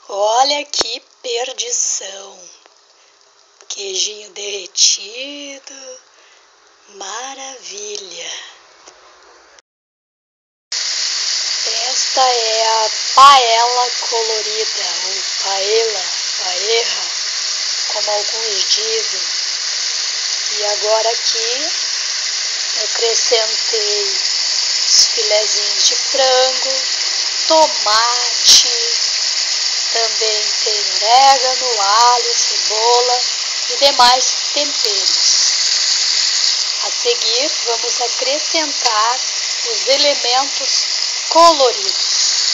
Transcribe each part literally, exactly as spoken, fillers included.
Olha que perdição! Queijinho derretido, maravilha! Esta é a paella colorida, ou paella, paella, como alguns dizem. E agora aqui eu acrescentei os filezinhos de frango, tomate, também tem orégano, alho, cebola e demais temperos. A seguir, vamos acrescentar os elementos coloridos.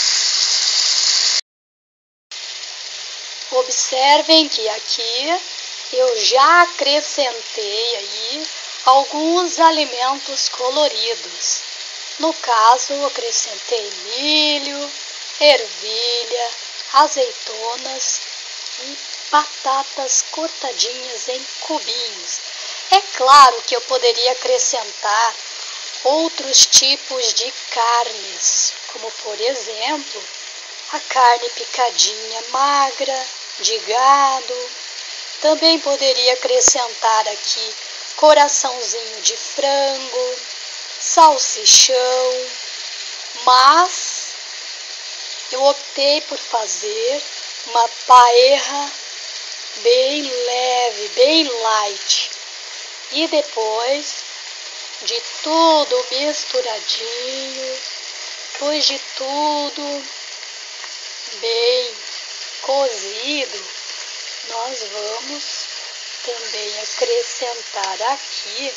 Observem que aqui eu já acrescentei aí alguns alimentos coloridos. No caso, eu acrescentei milho, ervilha, azeitonas e batatas cortadinhas em cubinhos. É claro que eu poderia acrescentar outros tipos de carnes, como por exemplo, a carne picadinha magra, de gado. Também poderia acrescentar aqui coraçãozinho de frango, salsichão, mas eu optei por fazer uma paella bem leve, bem light. E depois de tudo misturadinho, depois de tudo bem cozido, nós vamos também acrescentar aqui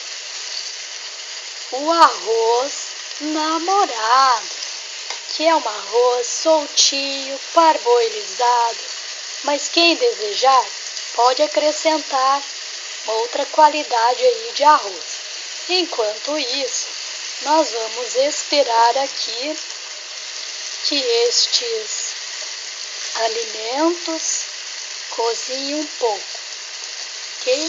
o arroz namorado, que é um arroz soltinho, parboilizado, mas quem desejar pode acrescentar outra qualidade aí de arroz. Enquanto isso, nós vamos esperar aqui que estes alimentos cozinhem um pouco, ok?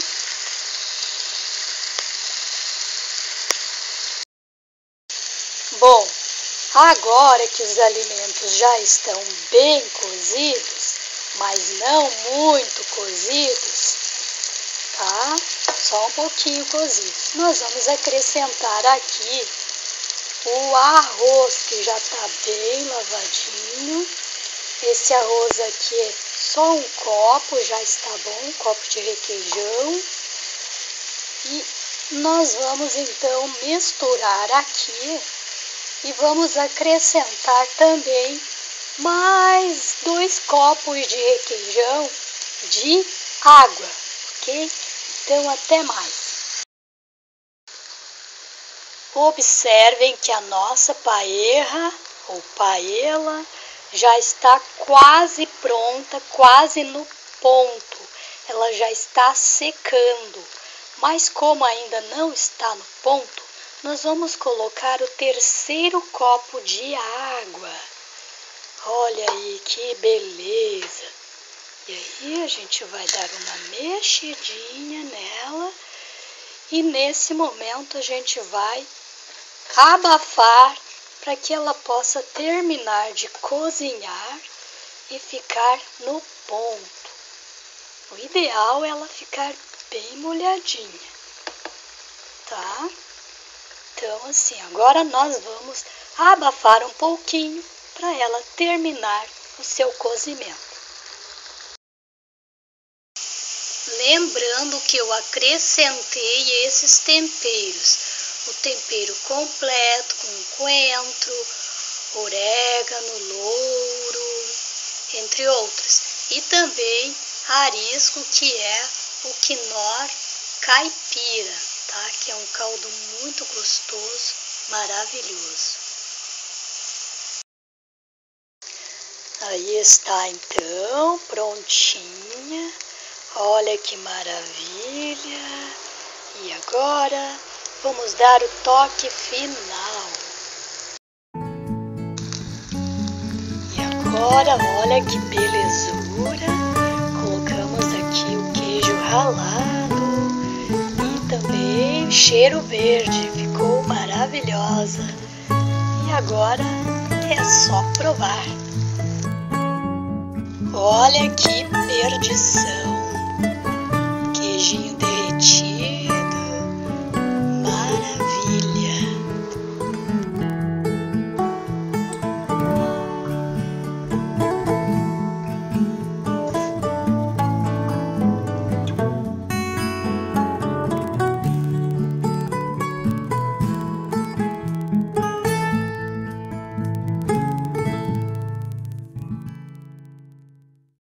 Bom, agora que os alimentos já estão bem cozidos, mas não muito cozidos, tá? Só um pouquinho cozidos. Nós vamos acrescentar aqui o arroz, que já está bem lavadinho. Esse arroz aqui é só um copo, já está bom, um copo de requeijão. E nós vamos então misturar aqui e vamos acrescentar também mais dois copos de requeijão de água, ok? Então até mais. Observem que a nossa paella ou paella já está quase pronta, quase no ponto. Ela já está secando, mas como ainda não está no ponto, nós vamos colocar o terceiro copo de água. Olha aí que beleza! E aí a gente vai dar uma mexidinha nela e nesse momento a gente vai abafar para que ela possa terminar de cozinhar e ficar no ponto. O ideal é ela ficar bem molhadinha, tá? Então assim, agora nós vamos abafar um pouquinho para ela terminar o seu cozimento. Lembrando que eu acrescentei esses temperos, o tempero completo com coentro, orégano, louro, entre outros, e também arisco, que é o quinor caipira, tá? Que é um caldo muito gostoso, maravilhoso. Aí está então, prontinha. Olha que maravilha! E agora vamos dar o toque final. E agora, olha que belezura! Colocamos aqui o queijo ralado e também cheiro verde. Ficou maravilhosa. E agora é só provar. Olha que perdição!